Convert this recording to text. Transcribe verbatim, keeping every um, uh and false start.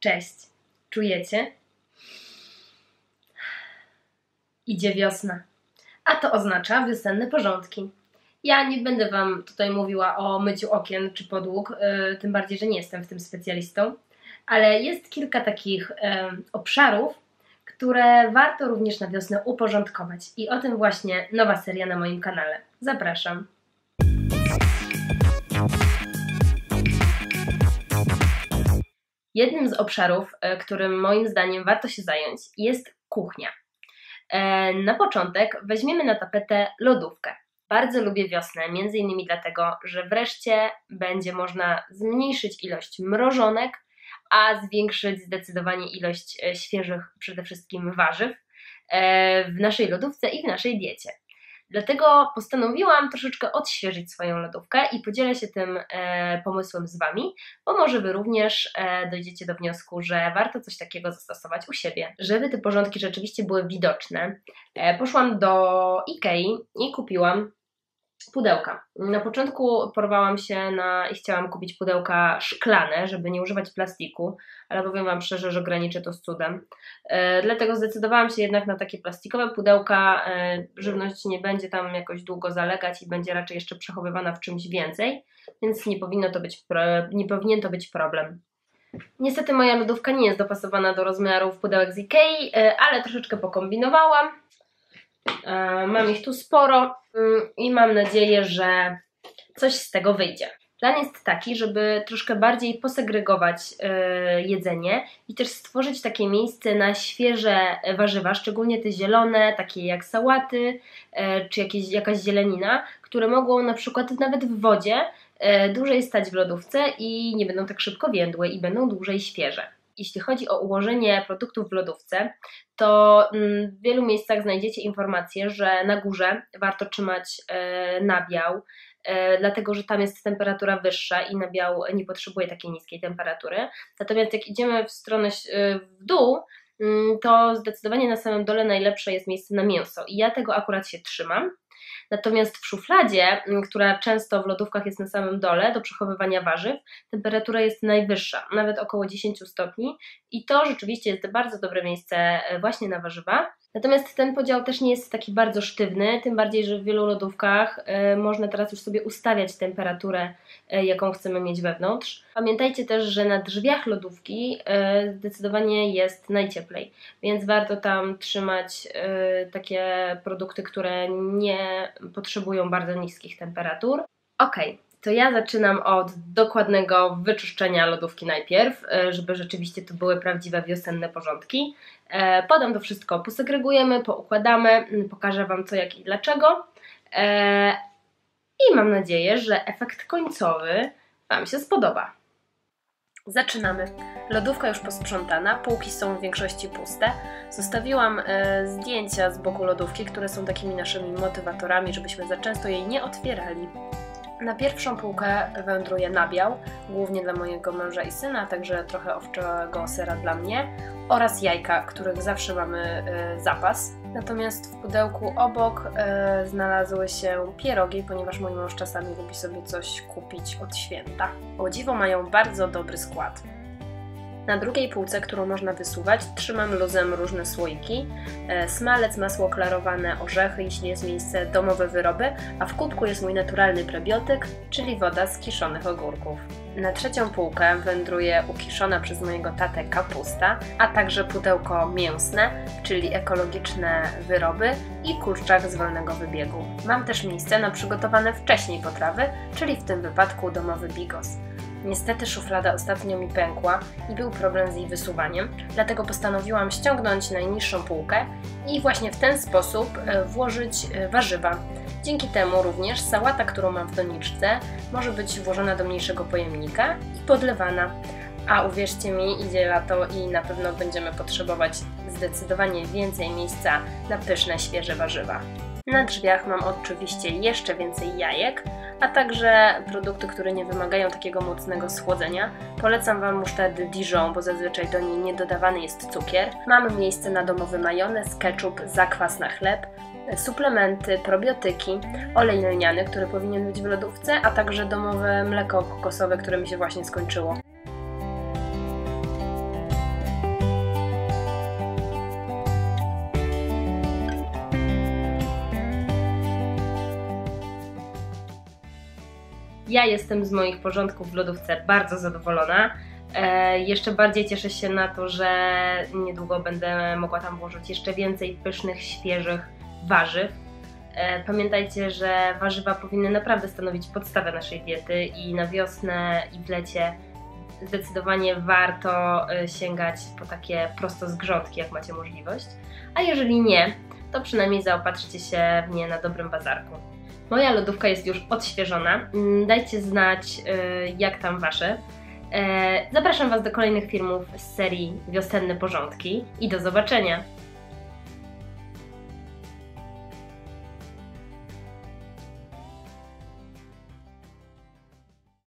Cześć! Czujecie? Idzie wiosna, a to oznacza wiosenne porządki. Ja nie będę Wam tutaj mówiła o myciu okien czy podłóg, yy, tym bardziej, że nie jestem w tym specjalistą, ale jest kilka takich yy, obszarów, które warto również na wiosnę uporządkować i o tym właśnie nowa seria na moim kanale. Zapraszam! Jednym z obszarów, którym moim zdaniem warto się zająć, jest kuchnia. Na początek weźmiemy na tapetę lodówkę. Bardzo lubię wiosnę, między innymi dlatego, że wreszcie będzie można zmniejszyć ilość mrożonek, a zwiększyć zdecydowanie ilość świeżych, przede wszystkim warzyw w naszej lodówce i w naszej diecie. Dlatego postanowiłam troszeczkę odświeżyć swoją lodówkę i podzielę się tym e, pomysłem z Wami, bo może Wy również e, dojdziecie do wniosku, że warto coś takiego zastosować u siebie. Żeby te porządki rzeczywiście były widoczne, e, poszłam do Ikei i kupiłam pudełka. Na początku porwałam się na i chciałam kupić pudełka szklane, żeby nie używać plastiku, ale powiem Wam szczerze, że graniczy to z cudem. E, dlatego zdecydowałam się jednak na takie plastikowe pudełka. E, żywność nie będzie tam jakoś długo zalegać i będzie raczej jeszcze przechowywana w czymś więcej, więc nie powinno to być, nie powinien to być problem. Niestety moja lodówka nie jest dopasowana do rozmiarów pudełek z Ikei, e, ale troszeczkę pokombinowałam. Mam ich tu sporo i mam nadzieję, że coś z tego wyjdzie. Plan jest taki, żeby troszkę bardziej posegregować jedzenie i też stworzyć takie miejsce na świeże warzywa, szczególnie te zielone, takie jak sałaty czy jakieś, jakaś zielenina, które mogą na przykład nawet w wodzie dłużej stać w lodówce i nie będą tak szybko więdłe i będą dłużej świeże. Jeśli chodzi o ułożenie produktów w lodówce, to w wielu miejscach znajdziecie informację, że na górze warto trzymać nabiał, dlatego że tam jest temperatura wyższa i nabiał nie potrzebuje takiej niskiej temperatury. Natomiast jak idziemy w stronę w dół, to zdecydowanie na samym dole najlepsze jest miejsce na mięso i ja tego akurat się trzymam. Natomiast w szufladzie, która często w lodówkach jest na samym dole do przechowywania warzyw, temperatura jest najwyższa, nawet około dziesięć stopni i to rzeczywiście jest bardzo dobre miejsce właśnie na warzywa. Natomiast ten podział też nie jest taki bardzo sztywny, tym bardziej, że w wielu lodówkach y, można teraz już sobie ustawiać temperaturę, y, jaką chcemy mieć wewnątrz. Pamiętajcie też, że na drzwiach lodówki y, zdecydowanie jest najcieplej, więc warto tam trzymać y, takie produkty, które nie potrzebują bardzo niskich temperatur. Ok. To ja zaczynam od dokładnego wyczyszczenia lodówki najpierw, żeby rzeczywiście to były prawdziwe wiosenne porządki. Potem to wszystko posegregujemy, poukładamy, pokażę Wam co, jak i dlaczego. I mam nadzieję, że efekt końcowy Wam się spodoba. Zaczynamy. Lodówka już posprzątana, półki są w większości puste. Zostawiłam zdjęcia z boku lodówki, które są takimi naszymi motywatorami, żebyśmy za często jej nie otwierali. Na pierwszą półkę wędruje nabiał, głównie dla mojego męża i syna, a także trochę owczego sera dla mnie oraz jajka, których zawsze mamy y, zapas. Natomiast w pudełku obok y, znalazły się pierogi, ponieważ mój mąż czasami lubi sobie coś kupić od święta. O dziwo mają bardzo dobry skład. Na drugiej półce, którą można wysuwać, trzymam luzem różne słoiki, smalec, masło klarowane, orzechy, jeśli jest miejsce, domowe wyroby, a w kubku jest mój naturalny prebiotyk, czyli woda z kiszonych ogórków. Na trzecią półkę wędruje ukiszona przez mojego tatę kapusta, a także pudełko mięsne, czyli ekologiczne wyroby i kurczak z wolnego wybiegu. Mam też miejsce na przygotowane wcześniej potrawy, czyli w tym wypadku domowy bigos. Niestety szuflada ostatnio mi pękła i był problem z jej wysuwaniem, dlatego postanowiłam ściągnąć najniższą półkę i właśnie w ten sposób włożyć warzywa. Dzięki temu również sałata, którą mam w doniczce, może być włożona do mniejszego pojemnika i podlewana. A uwierzcie mi, idzie lato i na pewno będziemy potrzebować zdecydowanie więcej miejsca na pyszne, świeże warzywa. Na drzwiach mam oczywiście jeszcze więcej jajek, a także produkty, które nie wymagają takiego mocnego schłodzenia. Polecam Wam musztardę Dijon, bo zazwyczaj do niej nie dodawany jest cukier. Mamy miejsce na domowy majonez, ketchup, zakwas na chleb, suplementy, probiotyki, olej lniany, który powinien być w lodówce, a także domowe mleko kokosowe, które mi się właśnie skończyło. Ja jestem z moich porządków w lodówce bardzo zadowolona. E, jeszcze bardziej cieszę się na to, że niedługo będę mogła tam włożyć jeszcze więcej pysznych, świeżych warzyw. E, pamiętajcie, że warzywa powinny naprawdę stanowić podstawę naszej diety i na wiosnę i w lecie zdecydowanie warto sięgać po takie prosto z grządki, jak macie możliwość. A jeżeli nie, to przynajmniej zaopatrzcie się w nie na dobrym bazarku. Moja lodówka jest już odświeżona. Dajcie znać, jak tam wasze. Zapraszam Was do kolejnych filmów z serii Wiosenne Porządki i do zobaczenia!